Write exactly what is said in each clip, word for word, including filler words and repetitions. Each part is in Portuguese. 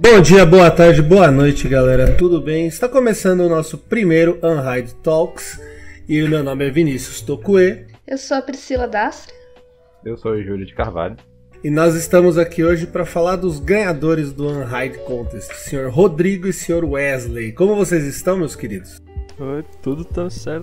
Bom dia, boa tarde, boa noite, galera. Tudo bem? Está começando o nosso primeiro Unhide Talks e o meu nome é Vinícius Tokue. Eu sou a Priscila Dastre. Eu sou o Júlio de Carvalho. E nós estamos aqui hoje para falar dos ganhadores do Unhide Contest, senhor Rodrigo e senhor Wesley. Como vocês estão, meus queridos? Oi, tudo tá certo.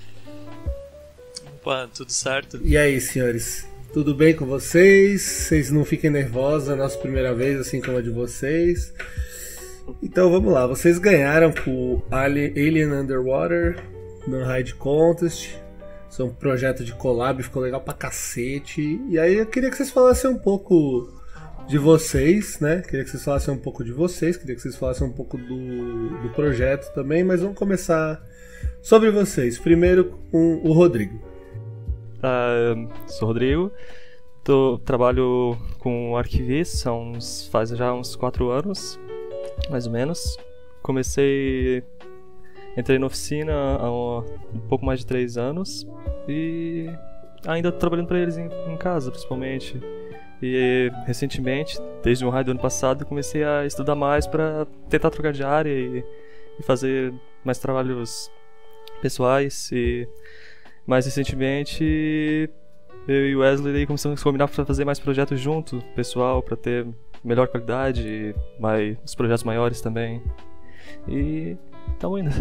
Opa, tudo certo. E aí, senhores? Tudo bem com vocês? Vocês não fiquem nervosos, é a nossa primeira vez, assim como a de vocês. Então vamos lá, vocês ganharam com o Alien Underwater no Unhide Contest. Isso é um projeto de collab, ficou legal pra cacete. E aí eu queria que vocês falassem um pouco de vocês, né? Queria que vocês falassem um pouco de vocês, queria que vocês falassem um pouco do, do projeto também, mas vamos começar sobre vocês. Primeiro com o Rodrigo. Uh, sou o Rodrigo, tô, trabalho com arquivista há uns, faz já uns quatro anos, mais ou menos. Comecei, entrei na oficina há um, um pouco mais de três anos e ainda tô trabalhando para eles em, em casa, principalmente. E recentemente, desde o raio do ano passado, comecei a estudar mais para tentar trocar de área e, e fazer mais trabalhos pessoais. E mais recentemente, eu e o Wesley começamos a combinar para fazer mais projetos junto, pessoal, para ter melhor qualidade e mais, os projetos maiores também. E estamos indo.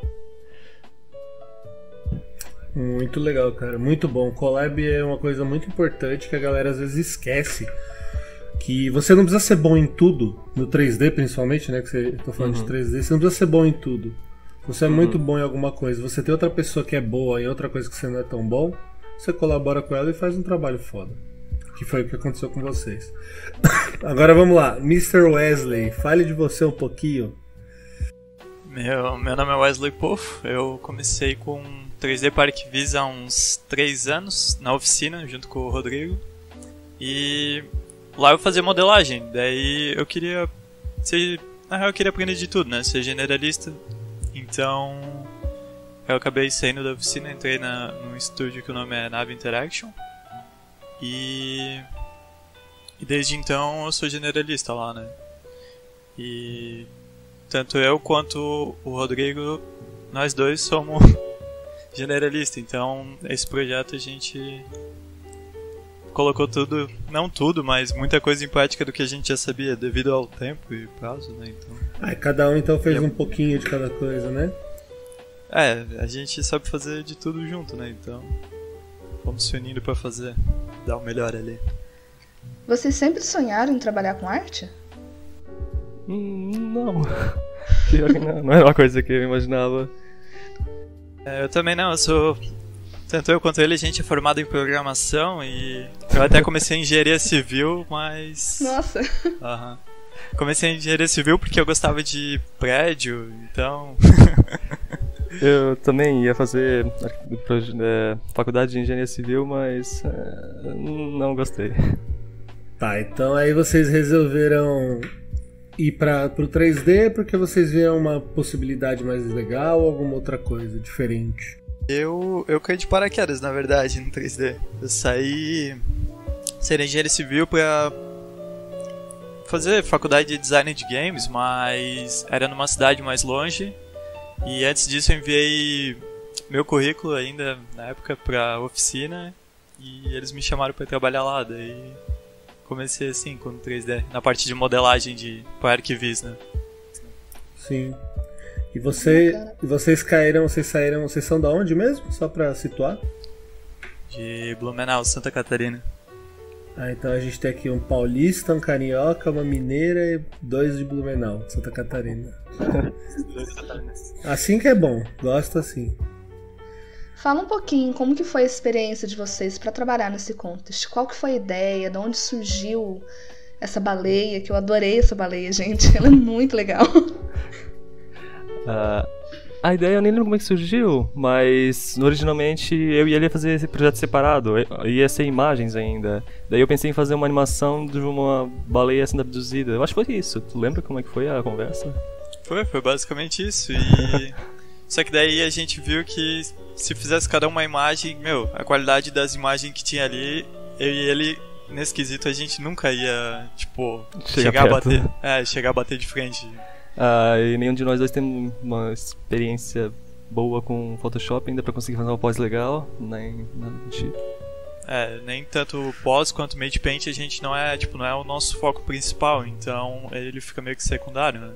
Muito legal, cara. Muito bom. Collab é uma coisa muito importante que a galera às vezes esquece. Que você não precisa ser bom em tudo, no três D principalmente, né? Que você, eu tô falando uhum. de três D, você não precisa ser bom em tudo. Você é uhum. muito bom em alguma coisa, você tem outra pessoa que é boa em outra coisa que você não é tão bom, você colabora com ela e faz um trabalho foda. Que foi o que aconteceu com vocês. Agora vamos lá, mister Wesley, fale de você um pouquinho. Meu, meu nome é Wesley Poffo, eu comecei com três D para Arquivis há uns três anos, na oficina, junto com o Rodrigo. E lá eu fazia modelagem, daí eu queria ser, na real eu queria aprender de tudo, né, ser generalista. Então, eu acabei saindo da oficina, entrei na, num estúdio que o nome é Nave Interaction. E, e desde então eu sou generalista lá, né? E tanto eu quanto o Rodrigo, nós dois somos generalistas. Então, esse projeto a gente colocou tudo, não tudo, mas muita coisa em prática do que a gente já sabia, devido ao tempo e prazo, né? Então, ah, cada um então fez eu... um pouquinho de cada coisa, né? É, a gente sabe fazer de tudo junto, né? Então, vamos se unindo pra fazer, dar o melhor ali. Vocês sempre sonharam em trabalhar com arte? Hum, não. Pior que não, não era uma coisa que eu imaginava. É, eu também não, eu sou... Tanto eu quanto ele, a gente é formado em programação e eu até comecei em engenharia civil, mas... Nossa! Uhum. Comecei em engenharia civil porque eu gostava de prédio, então... Eu também ia fazer é, faculdade de engenharia civil, mas é, não gostei. Tá, então aí vocês resolveram ir para pro três D porque vocês viram uma possibilidade mais legal ou alguma outra coisa diferente? Eu, eu caí de paraquedas, na verdade, no três D. Eu saí ser engenheiro civil pra fazer faculdade de design de games, mas era numa cidade mais longe. E antes disso eu enviei meu currículo ainda, na época, pra oficina. E eles me chamaram pra trabalhar lá, daí comecei assim com o três D, na parte de modelagem de para arquivis, né? Sim. E você, e vocês caíram, vocês saíram, vocês são da onde mesmo? Só pra situar? De Blumenau, Santa Catarina. Ah, então a gente tem aqui um paulista, um carioca, uma mineira e dois de Blumenau, Santa Catarina. Assim que é bom, gosto assim. Fala um pouquinho como que foi a experiência de vocês pra trabalhar nesse contest. Qual que foi a ideia, de onde surgiu essa baleia, que eu adorei essa baleia, gente. Ela é muito legal. Uh, a ideia eu nem lembro como é que surgiu, mas originalmente eu e ele ia fazer esse projeto separado, ia ser imagens ainda. Daí eu pensei em fazer uma animação de uma baleia sendo abduzida. Eu acho que foi isso. Tu lembra como é que foi a conversa? Foi, foi basicamente isso. E só que daí a gente viu que se fizesse cada uma imagem, meu, a qualidade das imagens que tinha ali, eu e ele nesse quesito a gente nunca ia, tipo, Chega chegar a perto. bater. É, chegar a bater de frente. Ah, e nenhum de nós dois tem uma experiência boa com Photoshop ainda pra conseguir fazer uma pós legal, nem nada do tipo. É, nem tanto pós quanto Made Paint a gente não é, tipo, não é o nosso foco principal, então ele fica meio que secundário, né?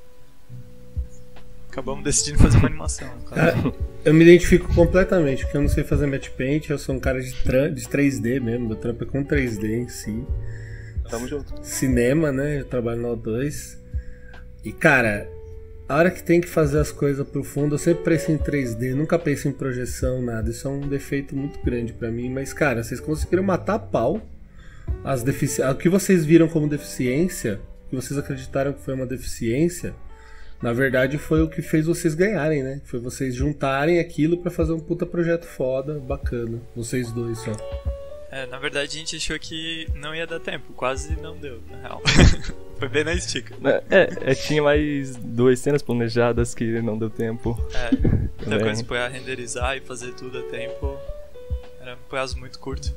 Acabamos decidindo fazer uma animação. Cara, eu me identifico completamente, porque eu não sei fazer matte paint, eu sou um cara de, tran- de três D mesmo, meu trampo é com três D em si. Tamo junto. Cinema, né? Eu trabalho no O dois. E cara, a hora que tem que fazer as coisas pro fundo, eu sempre penso em três D, nunca penso em projeção, nada. Isso é um defeito muito grande pra mim, mas cara, vocês conseguiram matar a pau as defici- o que vocês viram como deficiência, que vocês acreditaram que foi uma deficiência. Na verdade foi o que fez vocês ganharem, né? Foi vocês juntarem aquilo pra fazer um puta projeto foda, bacana. Vocês dois só. É, na verdade a gente achou que não ia dar tempo, quase não deu, na real. Foi bem na estica. É, é, tinha mais duas cenas planejadas que não deu tempo. É, muita Também. coisa pra renderizar e fazer tudo a tempo. Era um prazo muito curto.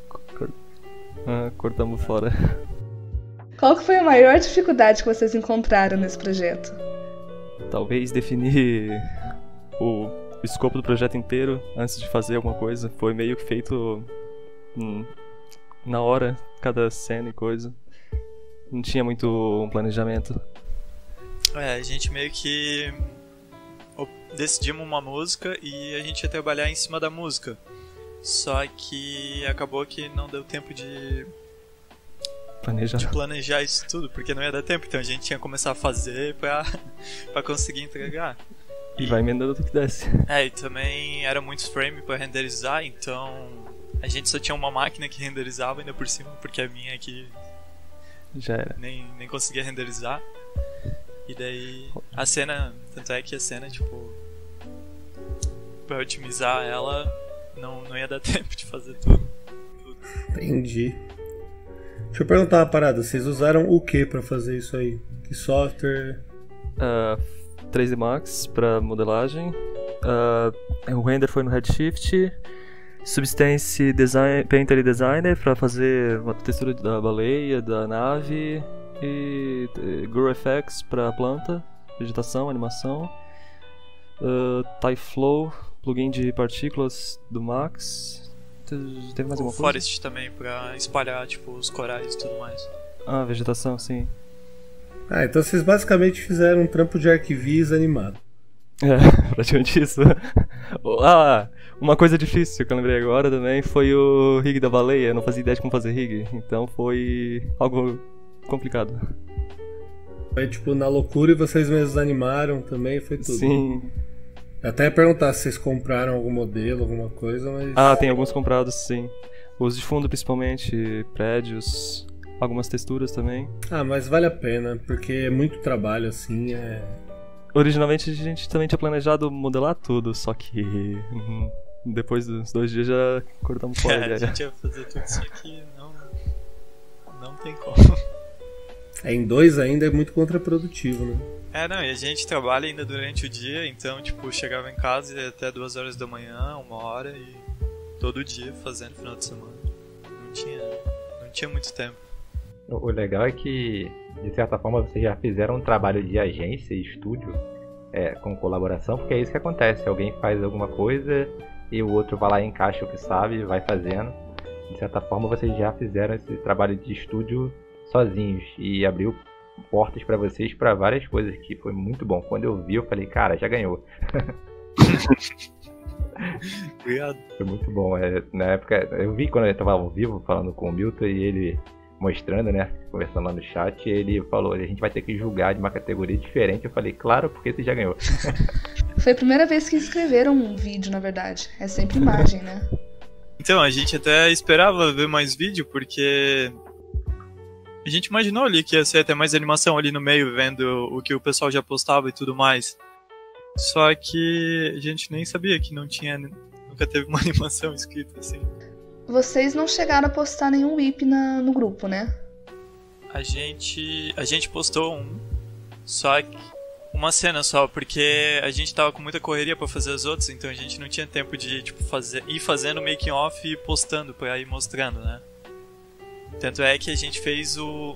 Ah, cortamos fora. Qual que foi a maior dificuldade que vocês encontraram nesse projeto? Talvez definir o, o escopo do projeto inteiro antes de fazer alguma coisa. Foi meio que feito hum, na hora, cada cena e coisa. Não tinha muito um planejamento. É, a gente meio que op- decidimos uma música e a gente ia trabalhar em cima da música. Só que acabou que não deu tempo de, Planejar. de planejar isso tudo, porque não ia dar tempo. Então a gente tinha que começar a fazer pra, pra conseguir entregar. E vai emendando tudo que desce. É, e também era muitos frames pra renderizar, então a gente só tinha uma máquina que renderizava ainda por cima, porque a minha aqui Já era. nem, nem conseguia renderizar. E daí a cena, tanto é que a cena, tipo, pra otimizar ela, não, não ia dar tempo de fazer tudo. Entendi. Deixa eu perguntar uma parada, vocês usaram o que pra fazer isso aí? Que software? Ah, três D Max pra modelagem. Ah, o render foi no Redshift. Substance Design, Painter e Designer pra fazer uma textura da baleia, da nave. E eh, GrowFX pra planta, vegetação, animação. Uh, Tyflow, plugin de partículas do Max. Te- Teve mais O alguma coisa? Forest também, pra espalhar, tipo, os corais e tudo mais. Ah, vegetação, sim. Ah, então vocês basicamente fizeram um trampo de arquivis animado. É, praticamente isso. Ah, uma coisa difícil que eu lembrei agora também foi o rig da baleia. Eu não fazia ideia de como fazer rig, então foi algo complicado. Foi tipo na loucura e vocês mesmos animaram também, foi tudo. Sim. Eu até ia perguntar se vocês compraram algum modelo, alguma coisa, mas... Ah, tem alguns comprados, sim. Os de fundo, principalmente, prédios, algumas texturas também. Ah, mas vale a pena, porque é muito trabalho, assim, é... Originalmente a gente também tinha planejado modelar tudo, só que uhum, depois dos dois dias já cortamos fora a É, a ideia. gente ia fazer tudo isso aqui, não, não tem como. é em dois ainda é muito contraprodutivo, né? É, não, e a gente trabalha ainda durante o dia, então, tipo, chegava em casa e ia até duas horas da manhã, uma hora, e todo dia fazendo final de semana. Não tinha, não tinha muito tempo. O o legal é que, de certa forma, vocês já fizeram um trabalho de agência e estúdio é, com colaboração, porque é isso que acontece. Alguém faz alguma coisa e o outro vai lá e encaixa o que sabe e vai fazendo. De certa forma, vocês já fizeram esse trabalho de estúdio sozinhos e abriu portas pra vocês pra várias coisas, que foi muito bom. Quando eu vi, eu falei, cara, já ganhou. Obrigado. Foi muito bom. É, na época, eu vi quando eu tava ao vivo falando com o Milton e ele mostrando, né, conversando lá no chat, ele falou, a gente vai ter que julgar de uma categoria diferente. Eu falei, claro, porque você já ganhou. Foi a primeira vez que escreveram um vídeo, na verdade. É sempre imagem, né? Então, a gente até esperava ver mais vídeo, porque a gente imaginou ali que ia ser até mais animação ali no meio, vendo o que o pessoal já postava e tudo mais. Só que a gente nem sabia que não tinha, nunca teve uma animação escrita assim. Vocês não chegaram a postar nenhum W I P na, no grupo, né? A gente, a gente postou um, só que uma cena só, porque a gente tava com muita correria pra fazer as outras, então a gente não tinha tempo de tipo fazer, ir fazendo making off e postando pra ir mostrando, né? Tanto é que a gente fez o,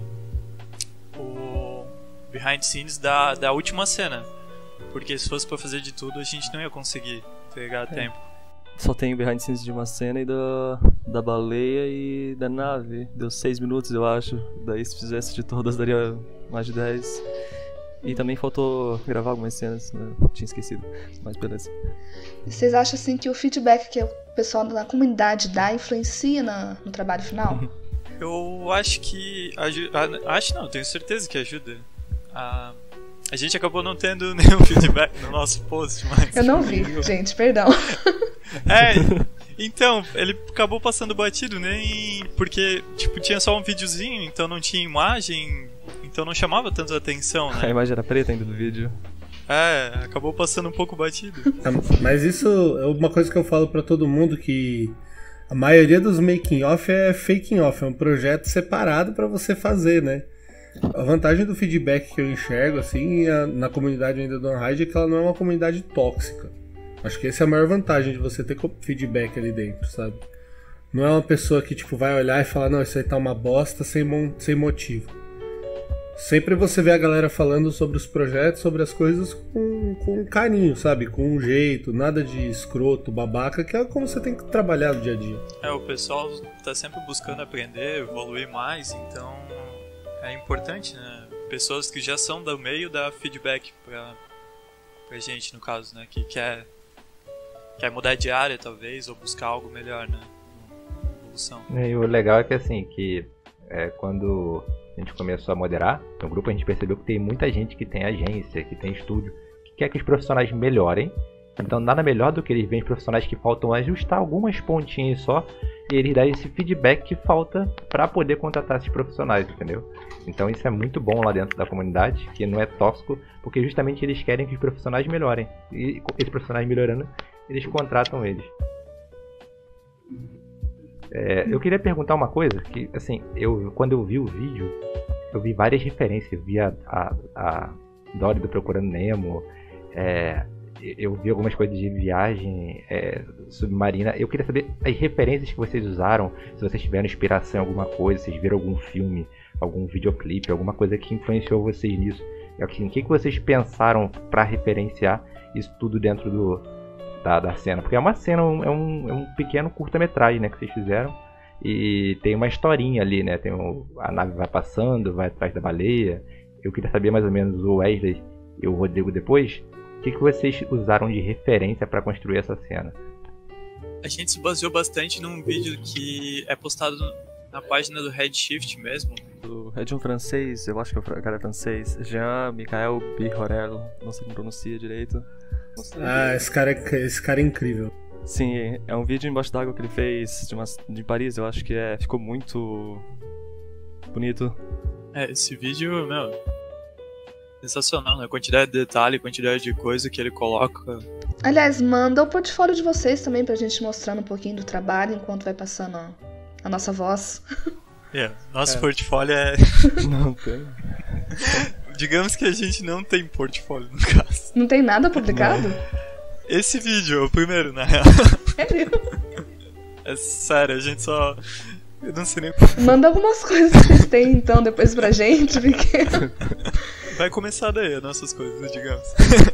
o behind the scenes da, da última cena. Porque se fosse pra fazer de tudo, a gente não ia conseguir entregar a É. tempo. Só tem o behind the scenes de uma cena e da, da baleia e da nave. Deu seis minutos, eu acho. Daí se fizesse de todas, daria mais de dez. E também faltou gravar algumas cenas, né? Tinha esquecido. Mas beleza. E vocês acham assim que o feedback que o pessoal da comunidade dá influencia na- no trabalho final? Eu acho que ajuda. Acho não, tenho certeza que ajuda. A, a gente acabou não tendo nenhum feedback no nosso post, mas. Eu não vi, gente, perdão. É, então, ele acabou passando batido, nem. Porque, tipo, tinha só um videozinho, então não tinha imagem, então não chamava tanto a atenção, A né? imagem era preta ainda do vídeo. É, acabou passando um pouco batido. Ah, Mas isso é uma coisa que eu falo pra todo mundo, que a maioria dos making off é faking off, é um projeto separado pra você fazer, né? A vantagem do feedback que eu enxergo assim a- na comunidade ainda do Unhide é que ela não é uma comunidade tóxica. Acho que essa é a maior vantagem de você ter co- feedback ali dentro, sabe? Não é uma pessoa que tipo vai olhar e falar, não, isso aí tá uma bosta sem, mon- sem motivo. Sempre você vê a galera falando sobre os projetos, sobre as coisas com, com carinho, sabe? Com um jeito, nada de escroto, babaca, que é como você tem que trabalhar no dia a dia. É, o pessoal tá sempre buscando aprender, evoluir mais, então é importante, né? Pessoas que já são do meio dar feedback pra, pra gente, no caso, né? Que quer, quer mudar de área, talvez, ou buscar algo melhor, né? Evolução. E o legal é que assim, que é, quando a gente começou a moderar no grupo, a gente percebeu que tem muita gente que tem agência, que tem estúdio, que quer que os profissionais melhorem. Então nada melhor do que eles verem os profissionais que faltam ajustar algumas pontinhas só e eles darem esse feedback que falta para poder contratar esses profissionais, entendeu? Então isso é muito bom lá dentro da comunidade, que não é tóxico, porque justamente eles querem que os profissionais melhorem. E esses profissionais melhorando, eles contratam eles. É, eu queria perguntar uma coisa, que assim, eu, quando eu vi o vídeo, eu vi várias referências, eu vi a, a, a Dory do Procurando Nemo, é, eu vi algumas coisas de viagem é, submarina. Eu queria saber as referências que vocês usaram, se vocês tiveram inspiração em alguma coisa, se vocês viram algum filme, algum videoclipe, alguma coisa que influenciou vocês nisso. Assim, o que, que vocês pensaram para referenciar isso tudo dentro do, da, da cena? Porque é uma cena, é um, é um pequeno curta-metragem, né, que vocês fizeram. E tem uma historinha ali, né? Tem um, a nave vai passando, vai atrás da baleia. Eu queria saber mais ou menos o Wesley e o Rodrigo depois. O que, que vocês usaram de referência para construir essa cena? A gente se baseou bastante num vídeo que é postado na página do Redshift mesmo. É de um francês, eu acho que o cara é francês. Jean-Michel Bihorel, não sei como pronuncia direito. Não sei. Ah, esse cara, é, esse cara é incrível. Sim, é um vídeo embaixo d'água que ele fez de, uma, de Paris, eu acho que é, ficou muito bonito. É, esse vídeo, meu, sensacional, né? A quantidade de detalhe, a quantidade de coisa que ele coloca. Aliás, manda o portfólio de vocês também pra gente mostrando um pouquinho do trabalho enquanto vai passando a, a nossa voz. É, nosso É. portfólio é... Não tem. Digamos que a gente não tem portfólio, no caso. Não tem nada publicado? Esse vídeo é o primeiro, na real. Sério? É sério, a gente só... Eu não sei nem... Manda algumas coisas que vocês têm então depois pra gente, porque... Vai começar daí as nossas coisas, digamos.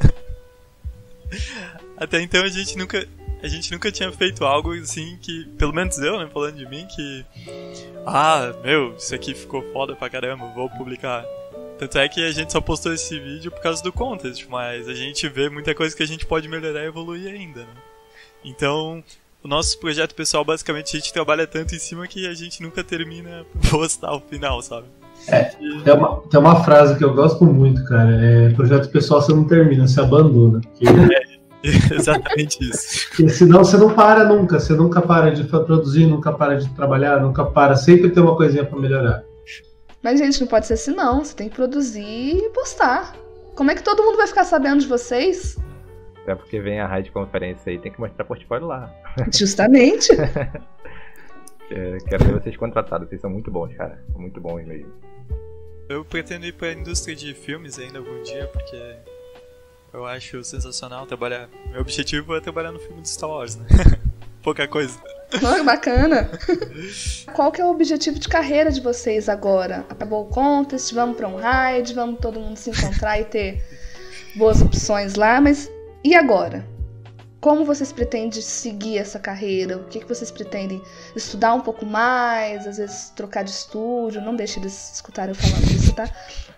Até então a gente nunca... A gente nunca tinha feito algo assim que... Pelo menos eu, né? Falando de mim, que... Ah, meu, isso aqui ficou foda pra caramba, vou publicar. Tanto é que a gente só postou esse vídeo por causa do contest, mas a gente vê muita coisa que a gente pode melhorar e evoluir ainda, né? Então, o nosso projeto pessoal, basicamente, a gente trabalha tanto em cima que a gente nunca termina postar o final, sabe? É, tem uma, tem uma frase que eu gosto muito, cara, é projeto pessoal você não termina, você abandona. Porque, Exatamente isso. porque senão você não para nunca, você nunca para de produzir, nunca para de trabalhar, nunca para, sempre tem uma coisinha pra melhorar. Mas, gente, não pode ser assim não. Você tem que produzir e postar. Como é que todo mundo vai ficar sabendo de vocês? Até porque vem a rádio conferência aí, tem que mostrar portfólio lá. Justamente. É, quero ver vocês contratados, vocês são muito bons, cara. São muito bons mesmo. Eu pretendo ir pra indústria de filmes ainda algum dia, porque eu acho sensacional trabalhar. Meu objetivo é trabalhar no filme de Star Wars, né? Pouca coisa. Oh, bacana. Qual que é o objetivo de carreira de vocês agora? Acabou o contest, vamos para um raid, vamos todo mundo se encontrar e ter boas opções lá, mas e agora? Como vocês pretendem seguir essa carreira? O que, que vocês pretendem? Estudar um pouco mais, às vezes trocar de estúdio? Não deixe eles escutarem eu falando isso, tá?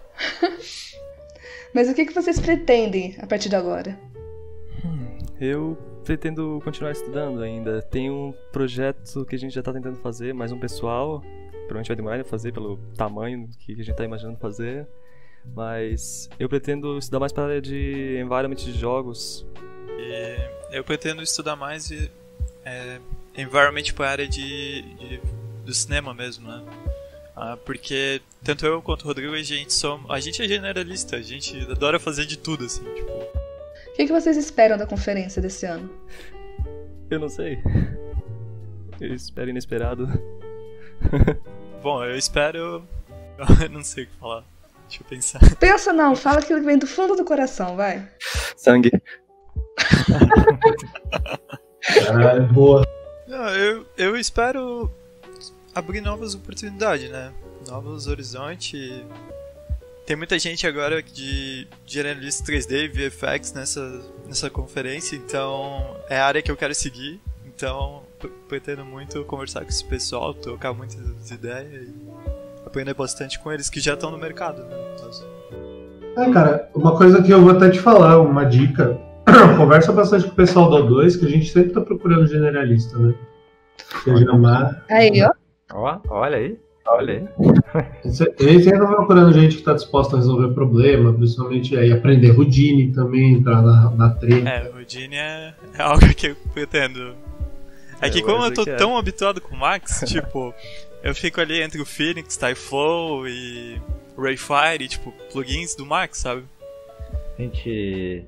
Mas o que, que vocês pretendem a partir de agora? Hum, eu pretendo continuar estudando ainda. Tem um projeto que a gente já tá tentando fazer, mais um pessoal. Provavelmente vai demorar a fazer pelo tamanho que a gente tá imaginando fazer. Mas eu pretendo estudar mais para a área de environment de jogos. E eu pretendo estudar mais é, environment para a área de, de, do cinema mesmo, né? Ah, porque tanto eu quanto o Rodrigo, a gente, somos, a gente é generalista, a gente adora fazer de tudo, assim, tipo... O que, que vocês esperam da conferência desse ano? Eu não sei. Eu espero inesperado. Bom, eu espero... Eu não sei o que falar. Deixa eu pensar. Pensa não, fala aquilo que vem do fundo do coração, vai. Sangue. Caralho, boa. Não, eu, eu espero abrir novas oportunidades, né? Novos horizontes. Tem muita gente agora de generalista três D e V F X nessa, nessa conferência, então é a área que eu quero seguir. Então pretendo muito conversar com esse pessoal, trocar muitas ideias e aprender bastante com eles que já estão no mercado, né? É, cara, uma coisa que eu vou até te falar, uma dica. Conversa bastante com o pessoal do O dois, que a gente sempre tá procurando generalista, né? Chamar... Aí, ó. Ó, olha aí, olha aí. Eles sempre estão procurando gente que tá disposta a resolver problema, principalmente aí aprender Houdini também, entrar na, na treta. É, Houdini é, é algo que eu pretendo. É que É, como eu essa tô que é. tão habituado com o Max, tipo, eu fico ali entre o Phoenix, Typhoon e Rayfire, tipo, plugins do Max, sabe? A gente...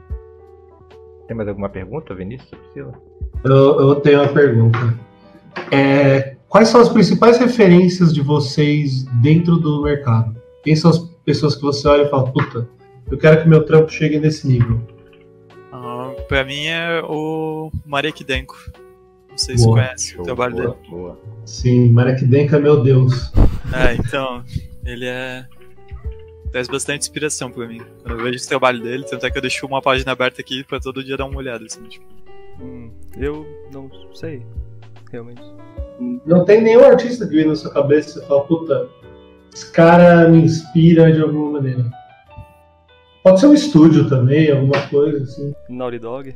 Tem mais alguma pergunta, Vinícius? Priscila? Eu, eu tenho uma pergunta. É, quais são as principais referências de vocês dentro do mercado? Quem são as pessoas que você olha e fala, puta, eu quero que meu trampo chegue nesse nível? Uh, pra mim é o Marek Denko. Não sei Boa, se conhece Show, o trabalho boa, dele. boa. Sim, Marek Denka, meu Deus. É, então, ele é... traz bastante inspiração pra mim. Quando eu vejo esse trabalho dele, tanto é que eu deixo uma página aberta aqui pra todo dia dar uma olhada, assim, tipo... Hum, eu não sei, realmente. Não tem nenhum artista que vem na sua cabeça e você fala, puta, esse cara me inspira de alguma maneira. Pode ser um estúdio também, alguma coisa assim. Naughty Dog.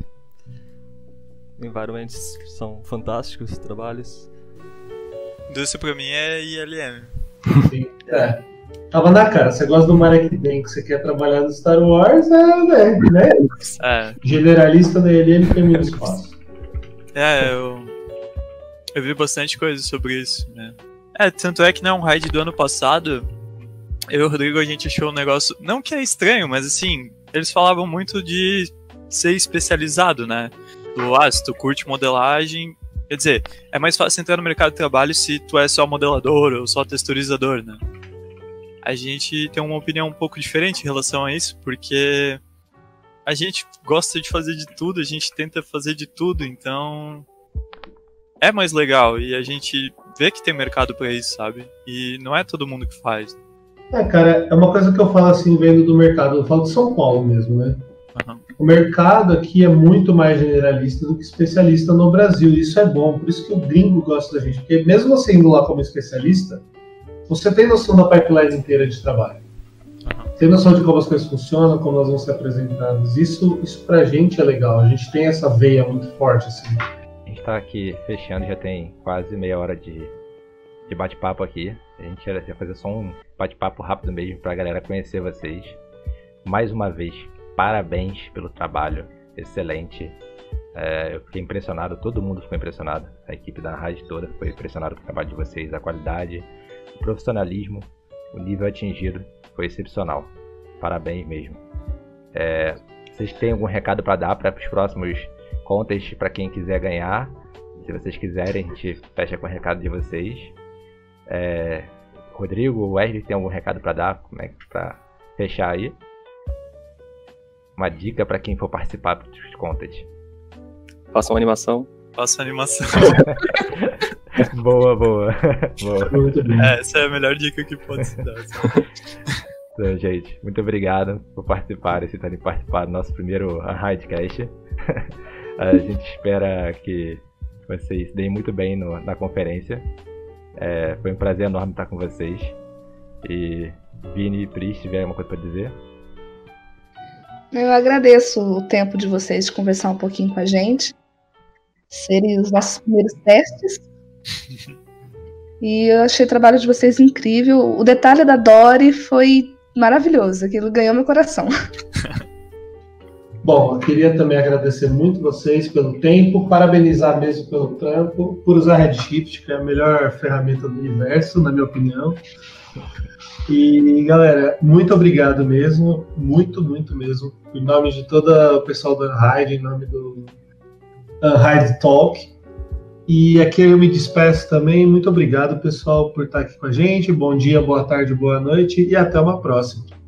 Environments são fantásticos trabalhos. Indústria pra mim é I L M. Sim, é. Tava na cara, você gosta do Marek Denka, você quer trabalhar no Star Wars, é, né? né? É, Generalista da I L M tem muito espaço. é, eu... eu vi bastante coisa sobre isso, né? É, tanto é que não, um raid do ano passado, eu e o Rodrigo, a gente achou um negócio... Não que é estranho, mas assim, eles falavam muito de ser especializado, né? Do, ah, se tu curte modelagem... Quer dizer, é mais fácil entrar no mercado de trabalho se tu é só modelador ou só texturizador, né? A gente tem uma opinião um pouco diferente em relação a isso, porque a gente gosta de fazer de tudo, a gente tenta fazer de tudo, então é mais legal e a gente vê que tem mercado pra isso, sabe? E não é todo mundo que faz. É, cara, é uma coisa que eu falo assim, vendo do mercado, eu falo de São Paulo mesmo, né? Uhum. O mercado aqui é muito mais generalista do que especialista no Brasil, e isso é bom, por isso que o gringo gosta da gente, porque mesmo você indo lá como especialista, você tem noção da pipeline inteira de trabalho. Uhum. Tem noção de como as coisas funcionam, como elas vão ser apresentadas. Isso, isso pra gente é legal, a gente tem essa veia muito forte, assim. A gente tá aqui fechando, já tem quase meia hora de, de bate-papo aqui. A gente ia fazer só um bate-papo rápido mesmo pra galera conhecer vocês. Mais uma vez, parabéns pelo trabalho, excelente. É, eu fiquei impressionado, todo mundo ficou impressionado. A equipe da rádio toda ficou impressionada com o trabalho de vocês, a qualidade, o profissionalismo, o nível atingido foi excepcional. Parabéns mesmo. É, vocês têm algum recado para dar para os próximos contests, para quem quiser ganhar? Se vocês quiserem, a gente fecha com o recado de vocês. É, Rodrigo, o Wesley, tem algum recado para dar? Como é que para fechar aí? Uma dica para quem for participar dos contests. Faça uma animação. Faço animação. Boa, boa. boa. Muito bem. É, essa é a melhor dica que pode se dar. Então, gente, muito obrigado por participar, e terem participado do nosso primeiro Hidecast. A gente espera que vocês deem muito bem no, na conferência. É, foi um prazer enorme estar com vocês. E Vini e Pri, se tiver alguma coisa para dizer. Eu agradeço o tempo de vocês de conversar um pouquinho com a gente. Serem os nossos primeiros testes. E eu achei o trabalho de vocês incrível. O detalhe da Dory foi maravilhoso. Aquilo ganhou meu coração. Bom, eu queria também agradecer muito vocês pelo tempo, parabenizar mesmo pelo trampo, por usar Redshift, que é a melhor ferramenta do universo, na minha opinião. E, galera, muito obrigado mesmo, muito, muito mesmo, em nome de todo o pessoal da Hyde, em nome do uh, Hyde Talk. E aqui eu me despeço também. Muito obrigado, pessoal, por estar aqui com a gente. Bom dia, boa tarde, boa noite e até uma próxima.